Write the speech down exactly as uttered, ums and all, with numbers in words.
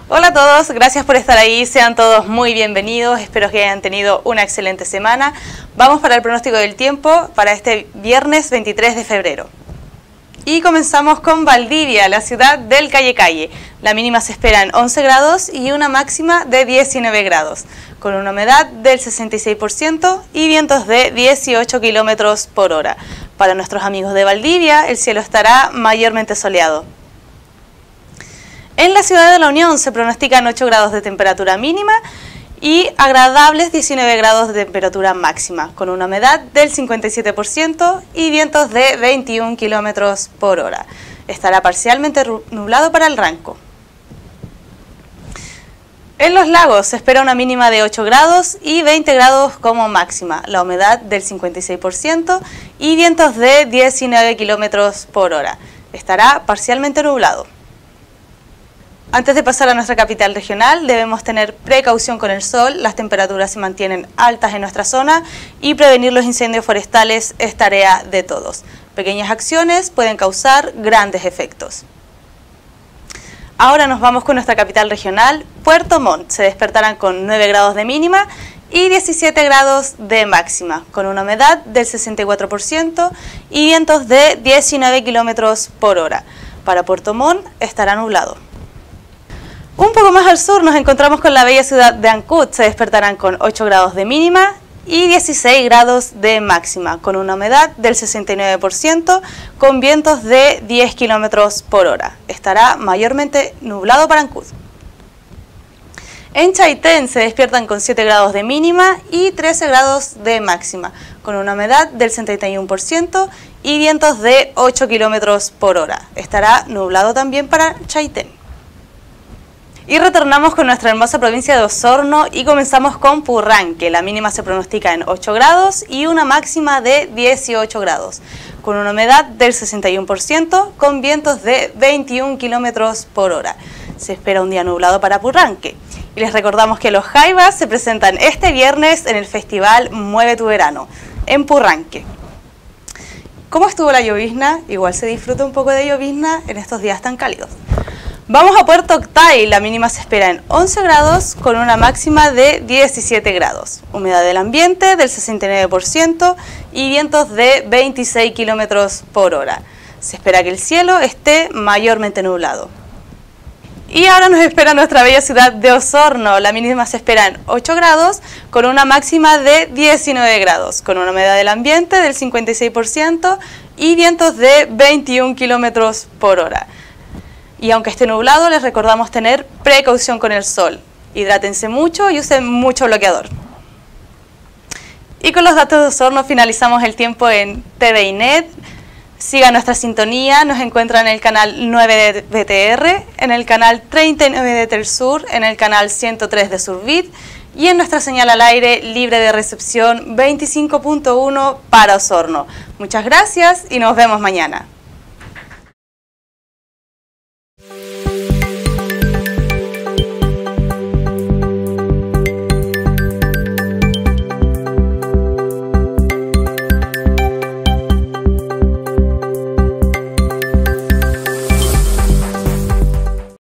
Hola a todos, gracias por estar ahí, sean todos muy bienvenidos, espero que hayan tenido una excelente semana. Vamos para el pronóstico del tiempo para este viernes veintitrés de febrero. Y comenzamos con Valdivia, la ciudad del Calle Calle. La mínima se espera en once grados y una máxima de diecinueve grados, con una humedad del sesenta y seis por ciento y vientos de dieciocho kilómetros por hora. Para nuestros amigos de Valdivia, el cielo estará mayormente soleado. En la ciudad de La Unión se pronostican ocho grados de temperatura mínima y agradables diecinueve grados de temperatura máxima, con una humedad del cincuenta y siete por ciento y vientos de veintiún kilómetros por hora. Estará parcialmente nublado para el Ranco. En Los Lagos se espera una mínima de ocho grados y veinte grados como máxima, la humedad del cincuenta y seis por ciento y vientos de diecinueve kilómetros por hora. Estará parcialmente nublado. Antes de pasar a nuestra capital regional, debemos tener precaución con el sol, las temperaturas se mantienen altas en nuestra zona y prevenir los incendios forestales es tarea de todos. Pequeñas acciones pueden causar grandes efectos. Ahora nos vamos con nuestra capital regional, Puerto Montt. Se despertarán con nueve grados de mínima y diecisiete grados de máxima, con una humedad del sesenta y cuatro por ciento y vientos de diecinueve kilómetros por hora. Para Puerto Montt estará nublado. Un poco más al sur nos encontramos con la bella ciudad de Ancud. Se despertarán con ocho grados de mínima y dieciséis grados de máxima, con una humedad del sesenta y nueve por ciento, con vientos de diez kilómetros por hora. Estará mayormente nublado para Ancud. En Chaitén se despiertan con siete grados de mínima y trece grados de máxima, con una humedad del setenta y uno por ciento y vientos de ocho kilómetros por hora. Estará nublado también para Chaitén. Y retornamos con nuestra hermosa provincia de Osorno y comenzamos con Purranque. La mínima se pronostica en ocho grados y una máxima de dieciocho grados, con una humedad del sesenta y uno por ciento, con vientos de veintiún kilómetros por hora. Se espera un día nublado para Purranque. Y les recordamos que los Jaivas se presentan este viernes en el festival Mueve tu Verano, en Purranque. ¿Cómo estuvo la llovizna? Igual se disfruta un poco de llovizna en estos días tan cálidos. Vamos a Puerto Octay, la mínima se espera en once grados con una máxima de diecisiete grados. Humedad del ambiente del sesenta y nueve por ciento y vientos de veintiséis kilómetros por hora. Se espera que el cielo esté mayormente nublado. Y ahora nos espera nuestra bella ciudad de Osorno. La mínima se espera en ocho grados con una máxima de diecinueve grados, con una humedad del ambiente del cincuenta y seis por ciento y vientos de veintiún kilómetros por hora. Y aunque esté nublado, les recordamos tener precaución con el sol. Hidrátense mucho y usen mucho bloqueador. Y con los datos de Osorno finalizamos el tiempo en T V I Net. Sigan nuestra sintonía, nos encuentran en el canal nueve de B T R, en el canal treinta y nueve de Telsur, en el canal ciento tres de Surbit y en nuestra señal al aire libre de recepción veinticinco punto uno para Osorno. Muchas gracias y nos vemos mañana.